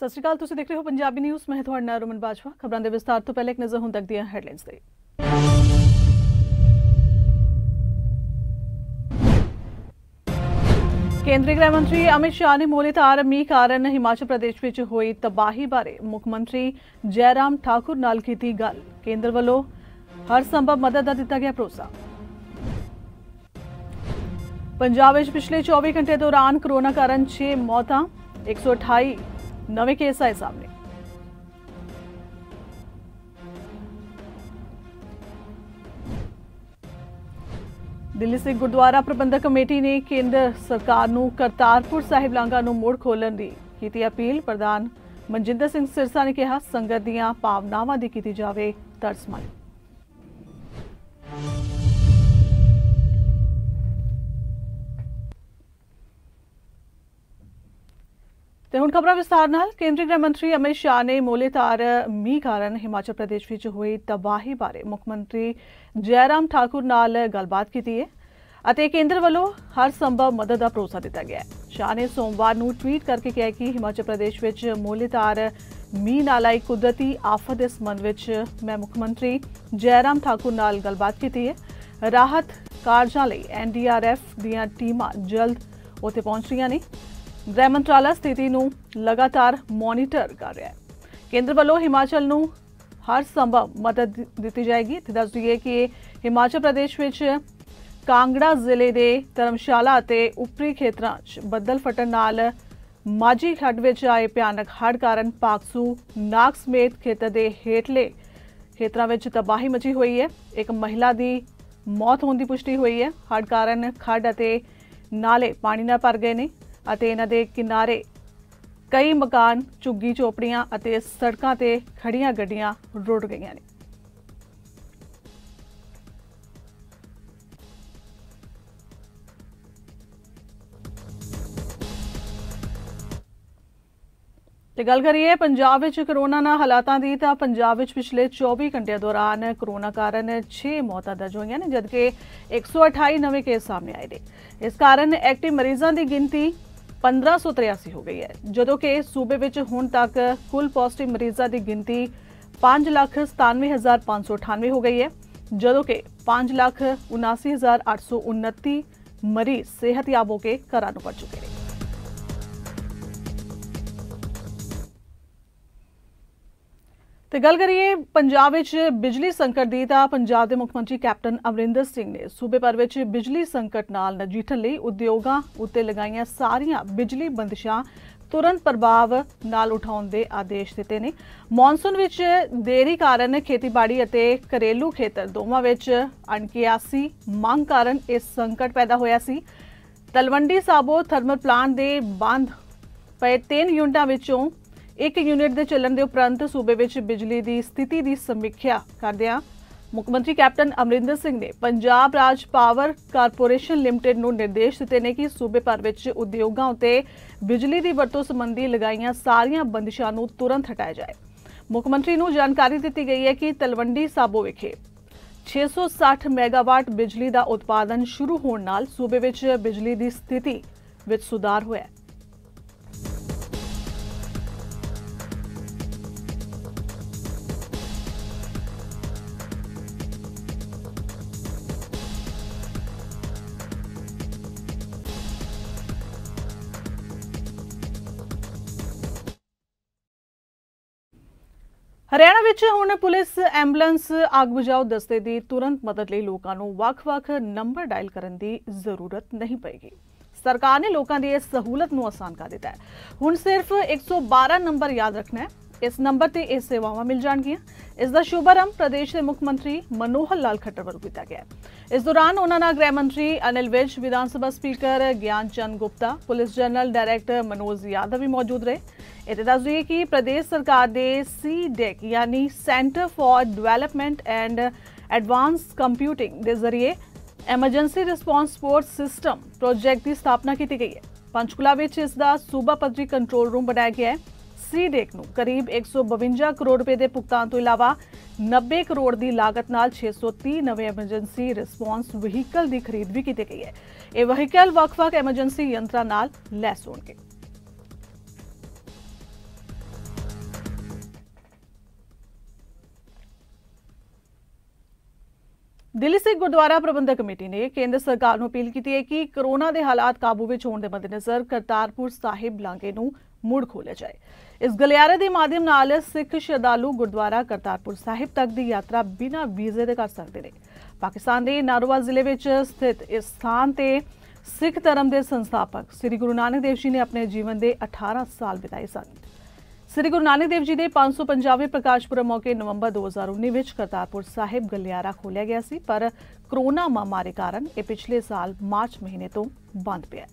ਸਤਿ ਸ਼੍ਰੀ ਅਕਾਲ, ਤੁਸੀਂ ਦੇਖ ਰਹੇ ਹੋ ਪੰਜਾਬੀ ਨਿਊਜ਼। ਮੈਂ ਤੁਹਾਡਾ ਨਾਲ ਰਮਨ ਬਾਜਵਾ। ਖਬਰਾਂ ਦੇ ਵਿਸਤਾਰ ਤੋਂ ਪਹਿਲੇ ਇੱਕ ਨਜ਼ਰ ਹੁਣ ਤੱਕ ਦੀਆਂ ਹੈਡਲਾਈਨਸ ਤੇ। ਕੇਂਦਰੀ ਗ੍ਰਹਿ ਮੰਤਰੀ ਅਮਿਤ ਸ਼ਾਹ ਨੇ ਮੌਸੂਮੀ ਮੀਂਹ ਕਾਰਨ ਹਿਮਾਚਲ ਪ੍ਰਦੇਸ਼ ਵਿੱਚ ਹੋਈ ਤਬਾਹੀ ਬਾਰੇ ਮੁੱਖ ਮੰਤਰੀ ਜੈਰਾਮ ਠਾਕੁਰ ਨਾਲ ਕੀਤੀ ਗੱਲ। ਕੇਂਦਰ ਵੱਲੋਂ ਹਰ ਸੰਭਵ ਮਦਦ ਦਾ ਦਿੱਤਾ ਗਿਆ ਭਰੋਸਾ। ਪੰਜਾਬ ਵਿੱਚ ਪਿਛਲੇ 24 ਘੰਟੇ ਦੌਰਾਨ ਕੋਰੋਨਾ ਕਾਰਨ 6 ਮੌਤਾਂ, 128 नवे केस आए सामने। दिल्ली सिख गुरुद्वारा प्रबंधक कमेटी ने केंद्र सरकार नूं करतारपुर साहिब लांघा नूं मुड़ खोलण दी कीती अपील। प्रधान मनजिंदर सिंह सिरसा ने कहा संगत दीआं भावनावां दी कीती जावे तरजमानी। ਤੇ ਹੁਣ ਖਬਰਾਂ ਵਿਸਤਾਰ ਨਾਲ। ਕੇਂਦਰੀ ਗ੍ਰਹਿ ਮੰਤਰੀ ਅਮਿਤ ਸ਼ਾਹ ਨੇ ਮੌਸੂਮੀ ਮੀਂਹ ਕਾਰਨ ਹਿਮਾਚਲ ਪ੍ਰਦੇਸ਼ ਵਿੱਚ ਹੋਈ ਤਬਾਹੀ ਬਾਰੇ ਮੁੱਖ ਮੰਤਰੀ ਜੈਰਾਮ ਠਾਕੁਰ ਨਾਲ ਗੱਲਬਾਤ ਕੀਤੀ ਹੈ ਅਤੇ ਕੇਂਦਰ ਵੱਲੋਂ ਹਰ ਸੰਭਵ ਮਦਦ ਦਾ ਭਰੋਸਾ ਦਿੱਤਾ ਗਿਆ ਹੈ। ਸ਼ਾਹ ਨੇ ਸੋਮਵਾਰ ਨੂੰ ਟਵੀਟ ਕਰਕੇ ਕਿਹਾ ਕਿ ਹਿਮਾਚਲ ਪ੍ਰਦੇਸ਼ ਵਿੱਚ ਮੌਸੂਮੀ ਮੀਂਹ ਨਾਲ ਆਈ ਕੁਦਰਤੀ ਆਫਤ ਦੇ ਸੰਬੰਧ ਵਿੱਚ ਮੈਂ ਮੁੱਖ ਮੰਤਰੀ ਜੈਰਾਮ ਠਾਕੁਰ ਨਾਲ ਗੱਲਬਾਤ ਕੀਤੀ ਹੈ। ਰਾਹਤ ਕਾਰਜਾਂ ਲਈ NDRF ਦੀਆਂ ਟੀਮਾਂ ਜਲਦ ਉੱਥੇ ਪਹੁੰਚ ਰਹੀਆਂ ਨੇ। गृह मंत्रालय स्थिति ਨੂੰ लगातार मॉनिटर कर रहा है। केंद्र ਵੱਲੋਂ ਹਿਮਾਚਲ ਨੂੰ हर संभव मदद ਦਿੱਤੀ ਜਾਏਗੀ। ਤੇ ਦੱਸ ਦਈਏ ਕਿ ਹਿਮਾਚਲ ਪ੍ਰਦੇਸ਼ ਵਿੱਚ ਕਾਂਗੜਾ ਜ਼ਿਲ੍ਹੇ ਦੇ ਧਰਮਸ਼ਾਲਾ ਅਤੇ ਉਪਰੀ ਖੇਤਰਾਂ 'ਚ ਬੱਦਲ ਫਟਣ ਨਾਲ ਮਾਝੀ ਖੱਡ ਵਿੱਚ ਆਏ ਭਿਆਨਕ ਹੜ੍ਹ ਕਾਰਨ ਪਾਕਸੂ ਨਾਗ ਸਮੇਤ ਖੇਤਰ ਦੇ ਹੇਠਲੇ ਖੇਤਰਾਂ ਵਿੱਚ ਤਬਾਹੀ ਮਚੀ ਹੋਈ ਹੈ। ਇੱਕ ਮਹਿਲਾ ਦੀ ਮੌਤ ਹੋਣ ਦੀ ਪੁਸ਼ਟੀ ਹੋਈ ਹੈ। ਹੜ੍ਹ ਕਾਰਨ ਖੱਡ ਅਤੇ ਨਾਲੇ ਪਾਣੀ ਨਾਲ ਭਰ ਗਏ ਨੇ ਅਤੇ ਇਹਨਾਂ ਦੇ ਕਿਨਾਰੇ ਕਈ ਮਕਾਨ, ਝੁੱਗੀ ਝੋਪੜੀਆਂ ਅਤੇ ਸੜਕਾਂ ਤੇ ਖੜੀਆਂ ਗੱਡੀਆਂ ਰੁੜ ਗਈਆਂ ਨੇ। ਤੇ ਗੱਲ ਕਰੀਏ ਪੰਜਾਬ ਵਿੱਚ ਕੋਰੋਨਾ ਨਾਲ ਹਾਲਾਤਾਂ ਦੀ, ਤਾਂ ਪੰਜਾਬ ਵਿੱਚ ਪਿਛਲੇ 24 ਘੰਟਿਆਂ ਦੌਰਾਨ ਕੋਰੋਨਾ ਕਾਰਨ 6 ਮੌਤਾਂ ਦਰਜ ਹੋਈਆਂ ਨੇ, ਜਦਕਿ 128 ਨਵੇਂ ਕੇਸ ਸਾਹਮਣੇ ਆਏ ਨੇ। ਇਸ ਕਾਰਨ ਐਕਟਿਵ ਮਰੀਜ਼ਾਂ ਦੀ ਗਿਣਤੀ 1583 ਹੋ ਗਈ ਹੈ, ਜਦੋਂ ਕਿ ਸੂਬੇ ਵਿੱਚ ਹੁਣ ਤੱਕ ਕੁੱਲ ਪੋਜ਼ਿਟਿਵ ਮਰੀਜ਼ਾਂ ਦੀ ਗਿਣਤੀ 5,97,598 ਹੋ ਗਈ ਹੈ, ਜਦੋਂ ਕਿ 5,79,829 ਮਰੀਜ਼ ਸਿਹਤਯਾਬ ਹੋ ਕੇ ਘਰਾਂ ਨੂੰ ਪਰਤ ਚੁੱਕੇ ਨੇ। ਤੇ ਗੱਲ ਕਰੀਏ ਪੰਜਾਬ ਵਿੱਚ ਬਿਜਲੀ ਸੰਕਟ ਦੀ, ਤਾਂ ਪੰਜਾਬ ਦੇ ਮੁੱਖ ਮੰਤਰੀ ਕੈਪਟਨ ਅਮਰਿੰਦਰ ਸਿੰਘ ਨੇ ਸੂਬੇ ਭਰ ਵਿੱਚ ਬਿਜਲੀ ਸੰਕਟ ਨਾਲ ਨਜਿੱਠਣ ਲਈ ਉਦਯੋਗਾਂ ਉੱਤੇ ਲਗਾਈਆਂ ਸਾਰੀਆਂ ਬਿਜਲੀ ਬੰਦਿਸ਼ਾਂ ਤੁਰੰਤ ਪ੍ਰਭਾਵ ਨਾਲ ਉਠਾਉਣ ਦੇ ਆਦੇਸ਼ ਦਿੱਤੇ ਨੇ। ਮੌਨਸੂਨ ਵਿੱਚ ਦੇਰੀ ਕਾਰਨ ਖੇਤੀਬਾੜੀ ਅਤੇ ਘਰੇਲੂ ਖੇਤਰ ਦੋਵਾਂ ਵਿੱਚ ਅਣਕਿਆਸੀ ਮੰਗ ਕਾਰਨ ਇਹ ਸੰਕਟ ਪੈਦਾ ਹੋਇਆ ਸੀ। ਤਲਵੰਡੀ ਸਾਬੋ ਥਰਮਲ ਪਲਾਂਟ ਦੇ ਬੰਦ ਪਏ 3 ਯੂਨਿਟਾਂ ਵਿੱਚੋਂ एक यूनिट के चलन के उपरंत सूबे में बिजली की स्थिति की समीक्षा करदਿਆਂ मुख मंत्री कैप्टन अमरिंदर सिंह ने पंजाब राज पावर कारपोरेशन लिमिटेड को निर्देश दिते ने कि सूबे भर में उद्योगों उत्ते बिजली की वरतों संबंधी लगाईਆਂ सारियां बंदिशां नूं तुरंत हटाया जाए। मुख मंत्री नूं जानकारी दी गई है कि तलवंडी साबो विखे 660 मैगावाट बिजली का उत्पादन शुरू होने नाल सूबे में बिजली की स्थिति में सुधार होया। हरियाणा विच हुण पुलिस एंबूलेंस आग बुझाऊ दस्ते की तुरंत मदद लई लोकां नूं वख-वख नंबर डायल करन दी जरूरत नहीं पएगी। सरकार ने लोकां दी इस सहूलत नूं आसान कर दिता है। हुण सिर्फ 112 नंबर याद रखना है। इस नंबर ते ये सेवावां मिल जाणगियां। इसका शुभारंभ प्रदेश के मुख मंत्री मनोहर लाल खट्टर वलों किया गया। इस दौरान उन्हां नाल गृह मंत्री अनिल विज, विधानसभा speaker Gyan Chand Gupta, police general director Manoj Yadav भी मौजूद रहे। इत्थे दस दईए कि प्रदेश सरकार के CDEC यानी centre for development and advance computing के जरिए emergency response support system project की स्थापना की गई है। पंचकुला में इसका सूबा पद्धरी कंट्रोल रूम बनाया गया है। CDEC नूं करीब 152 करोड़ रुपए के भुगतान तो इलावा 90 करोड़ की लागत नाल 630 नवे एमरजेंसी रिस्पॉन्स व्हीकल की खरीद भी की गई है। ये व्हीकल वख-वख एमरजेंसी यंत्रां नाल लैस होणगे। दिल्ली सिख गुरुद्वारा प्रबंधक कमेटी ने केंद्र सरकार ਨੂੰ अपील की है कि कोरोना के हालात काबू में होने के मद्देनज़र करतारपुर साहिब लांघे ਨੂੰ मुड़ खोलिया जाए। इस गलियारे के माध्यम नाल सिख श्रद्धालु गुरुद्वारा करतारपुर साहिब तक की यात्रा बिना वीजे के कर सकते हैं। पाकिस्तान के नारोवाल जिले में स्थित इस स्थान से सिख धर्म के संस्थापक श्री गुरु नानक देव जी ने अपने जीवन के 18 साल बिताए सन। श्री गुरु नानक देव जी के 550वें प्रकाश पुरब मौके नवंबर 2019 में करतारपुर साहिब गलियारा खोलिया गया सी, पर कोरोना महामारी कारण यह पिछले साल मार्च महीने तो बंद पिया।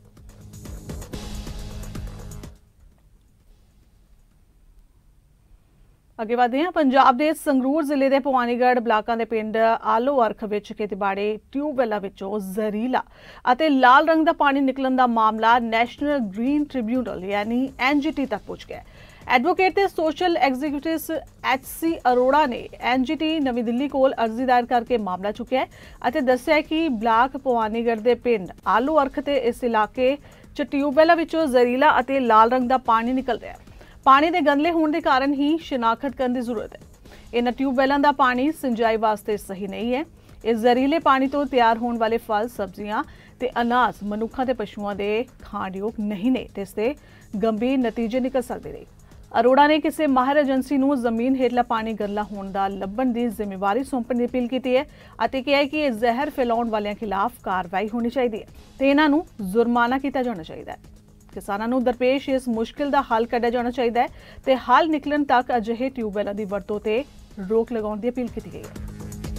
अगे बढ़ते हैं। पंजाब के संगरूर जिले के भवानीगढ़ ब्लाकों के पिंड आलो अर्ख में खेतीबाड़ी ट्यूबवैलों विचों जहरीला और लाल रंग का पानी निकलन का मामला नैशनल ग्रीन ट्रिब्यूनल यानी NGT तक पहुंच गया। एडवोकेट ते सोशल एग्जीक्यूटिव HC अरोड़ा ने NGT नवी दिल्ली को अर्जी दायर करके मामला चुकया है। दस्सिया कि ब्लाक भवानीगढ़ के पिंड आलो अर्ख के इस इलाके च ट्यूबवैलों विचों जहरीला और लाल रंग का पानी निकल रहा है। पानी के गंदले होने के कारण ही शिनाख्त करने की जरूरत है। इन ट्यूबवैलों का पानी सिंचाई वास्ते सही नहीं है। इस जहरीले पानी तो तैयार होने वाले फल सब्जियां ते अनाज मनुखों ते पशुओं के खाण योग नहीं ने, इससे गंभीर नतीजे निकल सकते हैं। अरोड़ा ने किसी माहिर एजेंसी को जमीन हेठला पानी गंदला होने का लभण की जिम्मेवारी सौंपण की अपील की है और कहा है कि जहर फैलाने वालों खिलाफ कार्रवाई होनी चाहिए तो इन्हों जुर्माना किया जाना चाहिए। किसानों को दरपेश इस मुश्किल का हल कढ़िया जाना चाहिए तो हल निकलन तक अजिहे ट्यूबवैलों की वरतों ते रोक लगाने की अपील की गई है।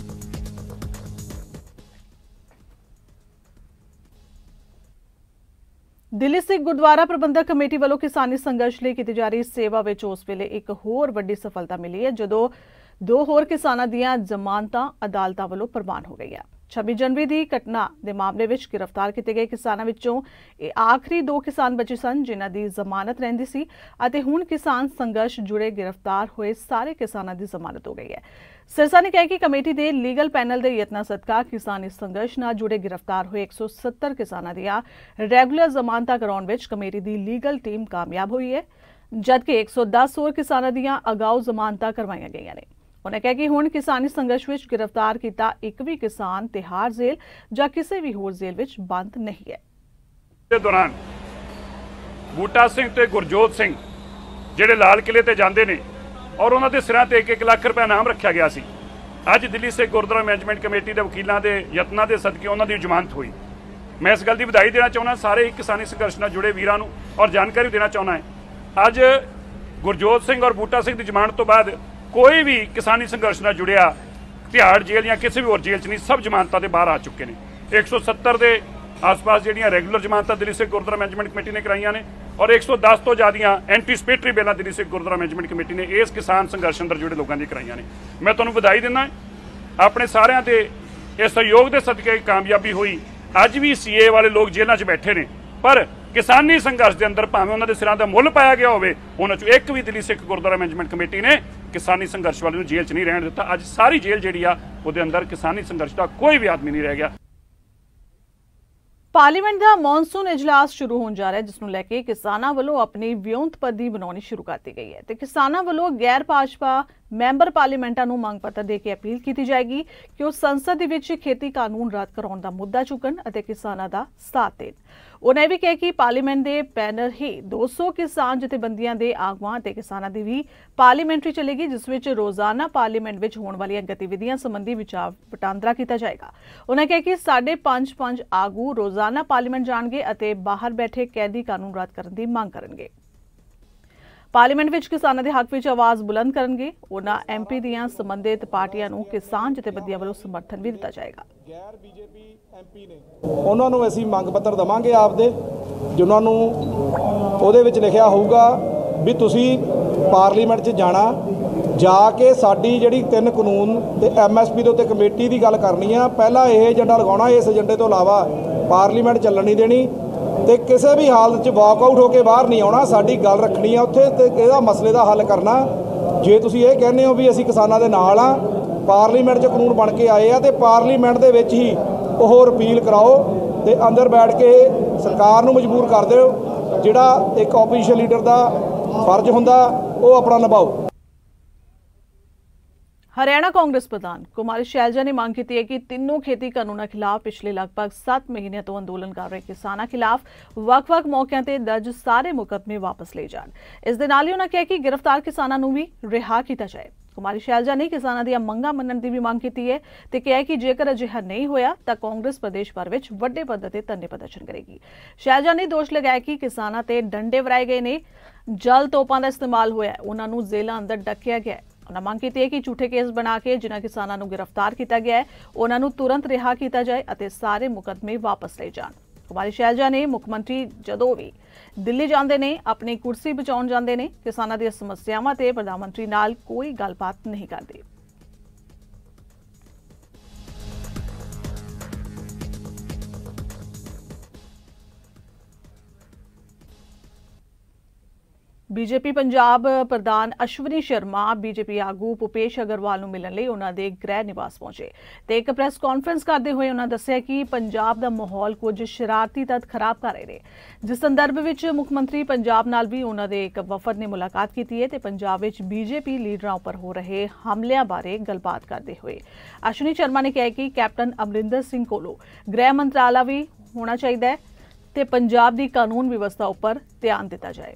दिल्ली सिख गुरुद्वारा प्रबंधक कमेटी वालों किसानी संघर्ष लिए की जा रही सेवा में उस वेले एक होर वड्डी सफलता मिली है जदों 2 होर किसानां दीयां जमानतां अदालतां वालों प्रवान हो गई है। 26 जनवरी की घटना के मामले में गिरफ्तार किए गए किसानों विचों आखिरी 2 किसान बचे सन जिन्हां दी जमानत रहिंदी सी अते हुण किसान संघर्ष जुड़े गिरफ्तार हुए सारे किसानों की जमानत हो गई है। सिरसा ने कहा कि कमेटी के लीगल पैनल के यत्नां सदका किसानी संघर्ष नाल जुड़े गिरफ्तार हुए 170 किसानों दीयां रैगुलर जमानतां कराउण विच कमेटी की लीगल टीम कामयाब हुई है, जबकि 110 होर किसानों दीयां अगाऊ जमानतां करवाईयां गईयां ने। उन्होंने कहा कि हुण किसानी संघर्ष में गिरफ्तार किया एक भी किसान तिहाड़ जेल या किसी भी होर जेल में बंद नहीं है। इस दौरान बूटा सिंह ते गुरजोत सिंह जिहड़े लाल किले ते जांदे ने और उन्होंने सिरां ते 1-1 लाख रुपया इनाम रखा गया सी। अज दिल्ली सिख गुरुद्वारा मैनेजमेंट कमेटी के वकीलों के यत्नां के सदके उन्होंने जमानत हुई। मैं इस गल की बधाई देना चाहना सारे किसानी संघर्ष नाल जुड़े वीरां नूं और जानकारी देना चाहना है अज गुरजोत सिंह और बूटा सिंह की जमानत तो बाद कोई भी किसानी संघर्ष नाल जुड़िया तिहाड़ जेल या किसी भी होर जेल च नहीं, सब जमानतां ते बाहर आ चुके हैं। 170 के आस पास जिहड़ियां रेगुलर जमानतां दिल्ली सिख गुरुद्वारा मैनेजमेंट कमेटी ने कराइयां ने और 110 तो ज़्यादा एंटीसिपेटरी बेलां दिल्ली सिख गुरुद्वारा मैनेजमेंट कमेटी ने इस किसान संघर्ष अंदर जुड़े लोगों की कराइयां ने। मैं तुहानूं बधाई दिंदा अपने सारिਆਂ ਦੇ इस सहयोग के सदके कामयाबी हुई। अज भी CA वाले लोग जेलों च बैठे ने पर किसानी संघर्ष के अंदर भावें उन्होंने सिरां दा मुल पाया गया होवे उन्हां चों एक भी दिल्ली सिख गुरुद्वारा मैनेजमेंट कमेटी ने किसानी संघर्ष वाले नूं जेल च नहीं रहण दिता। अज सारी जेल जिहड़ी आ उहदे अंदर किसानी संघर्ष का कोई भी आदमी नहीं रह गया। पार्लीमेंट का मॉनसून इजलास शुरू होने जा रहा है जिसनूं लैके किसानां वल्लों अपनी विਉਂਤਪੱਦੀ बनानी शुरू कर दी गई है तो किसानां वल्लों गैर भाजपा मैंबर पार्लीमेंटां नूं मंग पत्र दे के अपील की जाएगी कि वह संसद दे विच खेती कानून रद्द कराउण दा मुद्दा चुकण अते किसानां दा साथ देण। उन्हें भी कहा कि पार्लीमेंट के पैनल ही 200 किसान जथेबंदियां के आगुआं ते किसानां दी भी पार्लीमेंट्री चलेगी जिस विच रोजाना पार्लीमेंट विच होने वाली गतिविधियां संबंधी विचार वटांदरा किया जाएगा। उन्हें कहा कि 5.5 आगू रोजाना पार्लीमेंट जाणगे अते बाहर बैठे कैदी कानून रद्द करने की मांग करनगे। पार्लीमेंट विच किसानां दे हक विच आवाज़ बुलंद करनगे। उन्हां MP दीयां संबंधित पार्टियां नूं किसान जथेबंदियां वल्लों समर्थन भी दिता जाएगा। गैर BJP MP ने उन्हां नूं असीं मंग पत्र देवांगे आपदे जिन्हां नूं उहदे विच लिखिया होऊगा भी तुसीं पार्लीमेंट 'च जाना जाके साडी जिहड़ी 3 कानून ते MSP दे उत्ते कमेटी दी गल करनी आ। पहला यह एजेंडा लगाउणा, इस एजेंडे तो इलावा पार्लीमेंट ਚੱਲਣ नहीं देनी ਤੇ ਕਿਸੇ भी हालत 'ਚ वाकआउट हो के बाहर नहीं आउणा। साडी गल रखनी आ उत्थे ते इहदा मसले दा हल करना। जे तुसीं ये कहने हो भी असीं किसानां दे नाल आ, पार्लीमेंट 'च कानून बन के आए आ ते पार्लीमेंट दे विच ही ਉਹ रिपील कराओ ते अंदर बैठ के सरकार नूं मजबूर कर दिओ। जिहड़ा एक ओपोजिशन लीडर दा फर्ज हुंदा ਉਹ अपना निभाओ। हरियाणा कांग्रेस प्रधान कुमारी शैलजा ने मांग की है कि तीनों खेती कानूनों खिलाफ पिछले लगभग 7 महीने तो अंदोलन कर रहे किसानों खिलाफ ਵੱਖ-ਵੱਖ मौकों पर दर्ज सारे मुकदमे वापस ले जान। इस दे नाल ही उन्होंने कहा कि गिरफ्तार किसानों को भी रिहा किया जाए। कुमारी शैलजा ने किसानों दी मंगां मनण दी भी मांग की है ते कहा कि जेकर अजिहा नहीं होया तां कांग्रेस प्रदेश भर विच वड्डे पद्धर ते धरने प्रदर्शन करेगी। शैलजा ने दोष लगाया कि किसानों ते डंडे वराए गए ने, जल तोपां दा इस्तेमाल होया, उन्हां नूं जेलां अंदर डकिया गया। उन्होंने मांग की है कि झूठे केस बना के जिन्हां किसानों को गिरफ्तार किया गया है उन्होंने तुरंत रिहा किया जाए और सारे मुकदमे वापस ले जान। कुमारी शैलजा ने मुख्यमंत्री जदों भी दिल्ली जाते ने अपनी कुर्सी बचाउण जाते ने किसानों दी समस्यावां ते प्रधानमंत्री नाल कोई गलबात नहीं करते। बीजेपी पंजाब प्रधान अश्विनी शर्मा बीजेपी आगू भूपेश अग्रवाल ਨੂੰ ਮਿਲਣ ਲਈ ਉਹਨਾਂ ਦੇ ਗ੍ਰਹਿ ਨਿਵਾਸ ਪਹੁੰਚੇ ਤੇ ਇੱਕ ਪ੍ਰੈਸ ਕਾਨਫਰੰਸ ਕਰਦੇ ਹੋਏ ਉਹਨਾਂ ਦੱਸਿਆ ਕਿ ਪੰਜਾਬ ਦਾ ਮਾਹੌਲ ਕੁਝ ਸ਼ਰਾਰਤੀ ਤੱਤ ਖਰਾਬ ਕਰ ਰਹੇ ਨੇ, ਜਿਸ ਸੰਦਰਭ ਵਿੱਚ ਮੁੱਖ ਮੰਤਰੀ ਪੰਜਾਬ ਨਾਲ ਵੀ ਉਹਨਾਂ ਦੇ ਇੱਕ ਵਫਦ ਨੇ ਮੁਲਾਕਾਤ ਕੀਤੀ ਹੈ ਤੇ ਪੰਜਾਬ ਵਿੱਚ ਬੀਜੇਪੀ ਲੀਡਰਾਂ ਉੱਪਰ ਹੋ ਰਹੇ ਹਮਲਿਆਂ ਬਾਰੇ ਗੱਲਬਾਤ ਕਰਦੇ ਹੋਏ ਅਸ਼ਵਨੀ ਸ਼ਰਮਾ ਨੇ ਕਿਹਾ ਕਿ ਕੈਪਟਨ ਅਮਰਿੰਦਰ ਸਿੰਘ ਕੋਲੋਂ ਗ੍ਰਹਿ ਮੰਤਰਾਲਾ ਵੀ ਹੋਣਾ ਚਾਹੀਦਾ ਹੈ ਤੇ ਪੰਜਾਬ ਦੀ ਕਾਨੂੰਨ ਵਿਵਸਥਾ ਉੱਪਰ ਧਿਆਨ ਦਿੱਤਾ ਜਾਏ।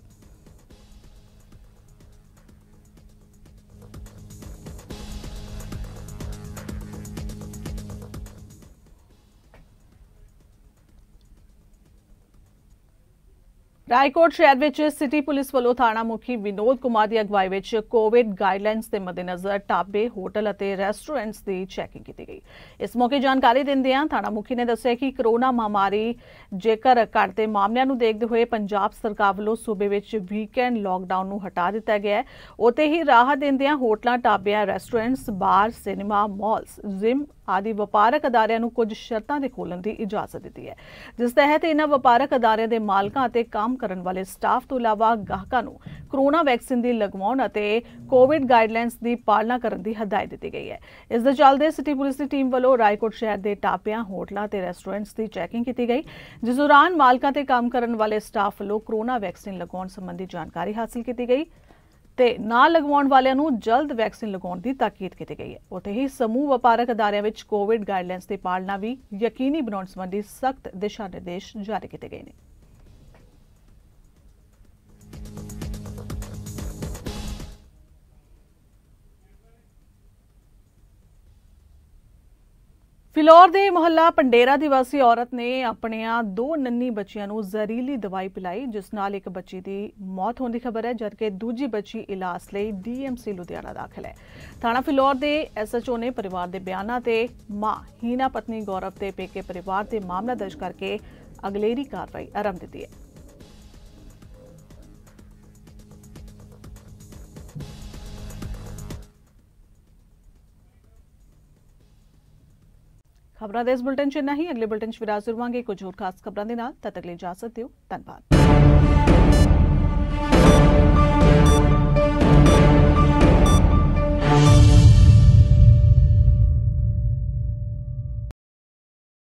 रायकोट शहर विच सिटी पुलिस वालों थाना मुखी विनोद कुमार की अगवाई विच कोविड गाइडलाइनस के मद्देनजर ढाबे होटल और रेस्टोरेंट्स की चैकिंग की गई। इस मौके जानकारी देंदियां थाना मुखी ने दस्सिया कि कोरोना महामारी जेकर घटते मामलों को देखते हुए पंजाब सरकार वालों सूबे विच वीकेंड लॉकडाउन नूं हटा दिता गया है। उत्ते ही राहत देंदियां होटलों ढाबियां restaurants bar cinema malls gym आदि वपारक अदारियां नूं कुछ शर्तां दे खोलण दी इजाजत दी है, जिस तहत इन्हां वपारक अदारियां दे मालकां अते काम करन वाले स्टाफ तो इलावा गाहकां नूं कोरोना वैक्सीन दी लगवाउण अते कोविड गाइडलाइनस दी पालना करन दी हदायत दी गई है। इस दे चलदे सिटी पुलिस दी टीम वालों रायकोट शहर दे ढाबियां होटलां ते रेस्टोरेंट्स दी चैकिंग की गई, जिस दौरान मालकां ते काम करन वाले स्टाफ वालों कोरोना वैक्सीन लगवाउण संबंधी जानकारी हासिल की गई ते ना लगवाउण वालियां नूं जल्द वैक्सीन लगाउण दी ताकीद की गई है। उत्ते ही समूह वपारक अदारियां विच कोविड गाइडलाइनस की पालना भी यकीनी बनाउण संबंधी सख्त दिशा निर्देश जारी किए गए हैं। फिलौर के मुहल्ला पंडेरा दी वासी औरत ने अपनिया 2 नन्नी बच्चियां नूं जहरीली दवाई पिलाई, जिस नाल एक बच्ची की मौत होने की खबर है, जबकि दूजी बच्ची इलाज लई DMC लुधियाना दाखिल है। थाना फिलौर के SHO ने परिवार के बयानों ते मां हीना पत्नी गौरव के पेके परिवार से मामला दर्ज करके अगलेरी कार्रवाई आरंभ दी है। खबरां दे इस बुलेटिन च इन्ना ही। अगले बुलेटिन च फिर हाजिर होवांगे कुछ होर खास खबरां दे नाल। तद तक ਲਈ इजाजत दिओ। धन्यवाद।